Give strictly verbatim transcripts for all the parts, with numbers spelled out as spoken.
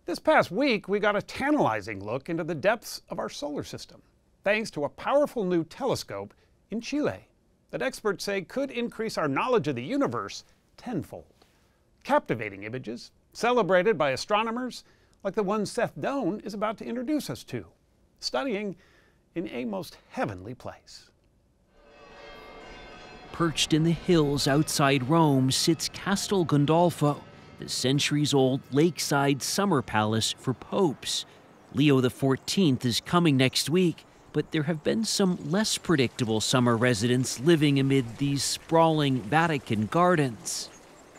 This past week, we got a tantalizing look into the depths of our solar system, thanks to a powerful new telescope in Chile that experts say could increase our knowledge of the universe tenfold. Captivating images, celebrated by astronomers like the one Seth Doane is about to introduce us to, studying in a most heavenly place. Perched in the hills outside Rome sits Castel Gandolfo, the centuries-old lakeside summer palace for popes. Leo the fourteenth is coming next week, but there have been some less predictable summer residents living amid these sprawling Vatican gardens.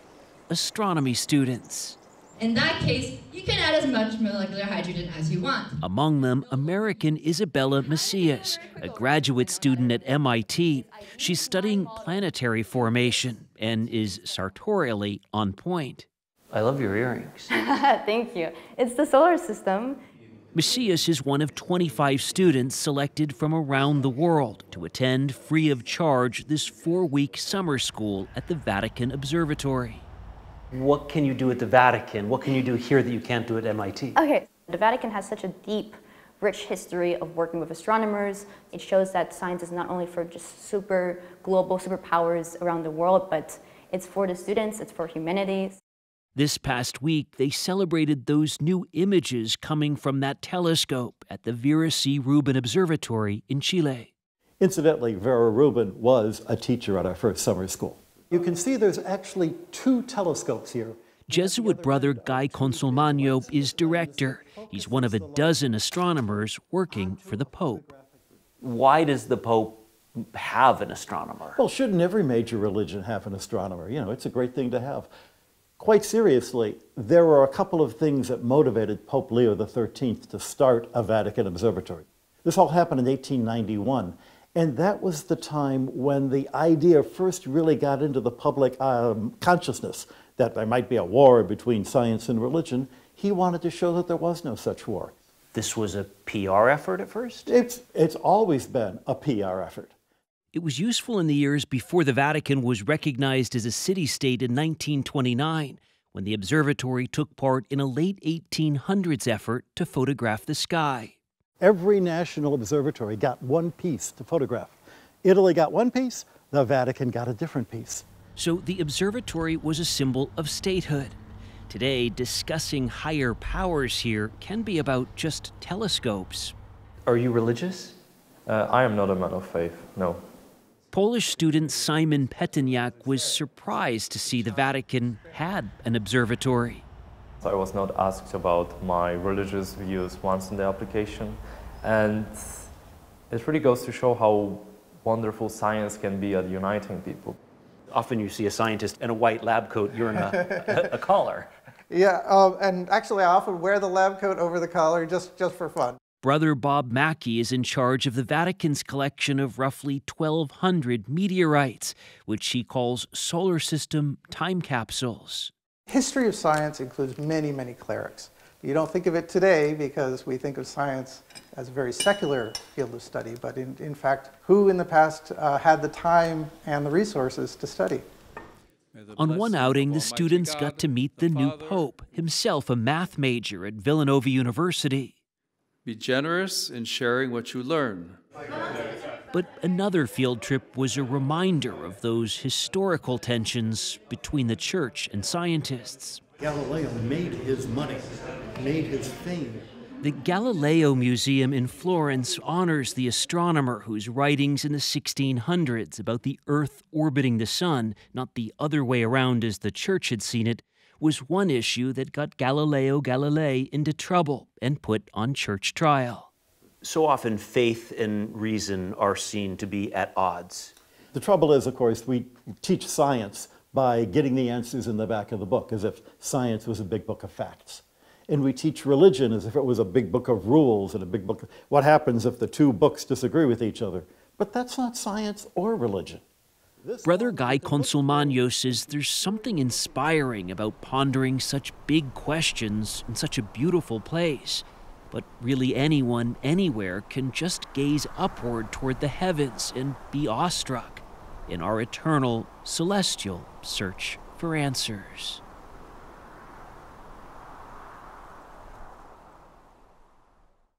Astronomy students. In that case, you can add as much molecular hydrogen as you want. Among them, American Isabella Macias, a graduate student at M I T. She's studying planetary formation and is sartorially on point. I love your earrings. Thank you. It's the solar system. Macias is one of twenty-five students selected from around the world to attend free of charge this four-week summer school at the Vatican Observatory. What can you do at the Vatican? What can you do here that you can't do at M I T? Okay, the Vatican has such a deep, rich history of working with astronomers. It shows that science is not only for just super global superpowers around the world, but it's for the students, it's for humanity. This past week, they celebrated those new images coming from that telescope at the Vera C. Rubin Observatory in Chile. Incidentally, Vera Rubin was a teacher at our first summer school. You can see there's actually two telescopes here. Jesuit brother Guy Consolmagno is director. He's one of a dozen astronomers working for the Pope. Why does the Pope have an astronomer? Well, shouldn't every major religion have an astronomer? You know, it's a great thing to have. Quite seriously, there were a couple of things that motivated Pope Leo the thirteenth to start a Vatican Observatory. This all happened in eighteen ninety-one, and that was the time when the idea first really got into the public um, consciousness that there might be a war between science and religion. He wanted to show that there was no such war. This was a P R effort at first? It's, it's always been a P R effort. It was useful in the years before the Vatican was recognized as a city-state in nineteen twenty-nine, when the observatory took part in a late eighteen hundreds effort to photograph the sky. Every national observatory got one piece to photograph. Italy got one piece, the Vatican got a different piece. So the observatory was a symbol of statehood. Today, discussing higher powers here can be about just telescopes. Are you religious? Uh, I am not a man of faith, no. Polish student Simon Peteniak was surprised to see the Vatican had an observatory. I was not asked about my religious views once in the application, and it really goes to show how wonderful science can be at uniting people. Often you see a scientist in a white lab coat, you're in a, a, a collar. Yeah, um, and actually I often wear the lab coat over the collar just, just for fun. Brother Bob Mackey is in charge of the Vatican's collection of roughly twelve hundred meteorites, which he calls solar system time capsules. History of science includes many, many clerics. You don't think of it today because we think of science as a very secular field of study, but in, in fact, who in the past uh, had the time and the resources to study? On one outing, the students got to meet the new pope, himself a math major at Villanova University. Be generous in sharing what you learn. But another field trip was a reminder of those historical tensions between the church and scientists. Galileo made his money, made his fame. The Galileo Museum in Florence honors the astronomer whose writings in the sixteen hundreds about the Earth orbiting the sun, not the other way around as the church had seen it, was one issue that got Galileo Galilei into trouble and put on church trial. So often faith and reason are seen to be at odds. The trouble is, of course, we teach science by getting the answers in the back of the book, as if science was a big book of facts. And we teach religion as if it was a big book of rules and a big book of what happens if the two books disagree with each other. But that's not science or religion. Brother Guy Consolmagno says there's something inspiring about pondering such big questions in such a beautiful place. But really anyone, anywhere, can just gaze upward toward the heavens and be awestruck in our eternal, celestial search for answers.